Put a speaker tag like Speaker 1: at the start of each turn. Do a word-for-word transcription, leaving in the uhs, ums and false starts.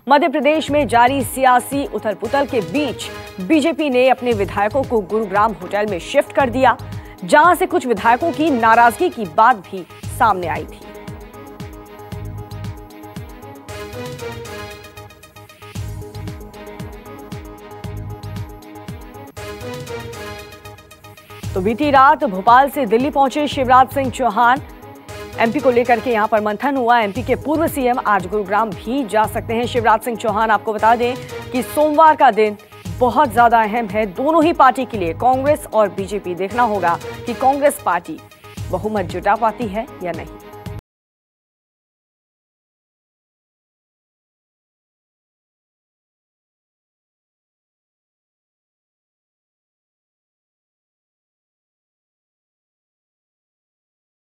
Speaker 1: मध्य प्रदेश में जारी सियासी उथल-पुथल के बीच बीजेपी ने अपने विधायकों को गुरुग्राम होटल में शिफ्ट कर दिया, जहां से कुछ विधायकों की नाराजगी की बात भी सामने आई थी। तो बीती रात भोपाल से दिल्ली पहुंचे शिवराज सिंह चौहान। एमपी को लेकर के यहां पर मंथन हुआ। एमपी के पूर्व सीएम आज गुरुग्राम भी जा सकते हैं। शिवराज सिंह चौहान, आपको बता दें कि सोमवार का दिन बहुत ज्यादा अहम है दोनों ही पार्टी के लिए, कांग्रेस और बीजेपी। देखना होगा कि कांग्रेस पार्टी बहुमत जुटा पाती है या नहीं।